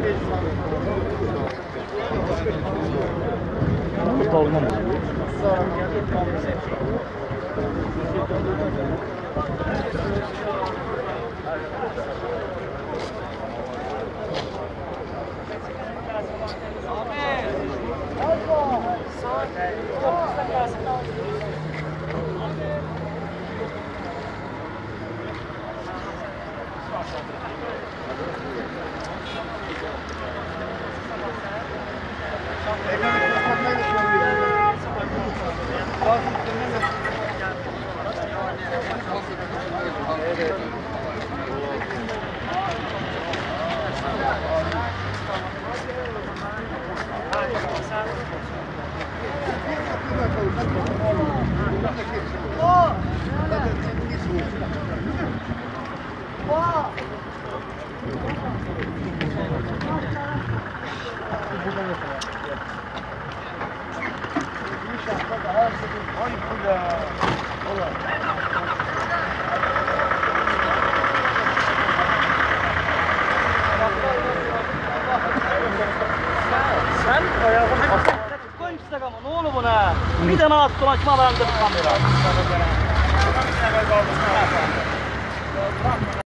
Olmam. Sen ayağını koy Instagram'a, ne olur buna? Bir tane at dolaşma alanında bir kamera.